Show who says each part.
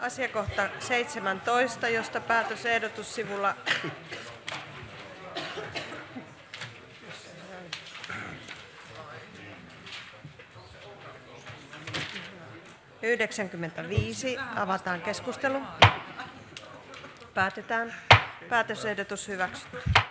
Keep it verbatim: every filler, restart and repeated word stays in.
Speaker 1: Asiakohta seitsemäntoista, josta päätösehdotus sivulla yhdeksänkymmentäviisi. Avataan keskustelu. Päätetään. Päätösehdotus hyväksytty.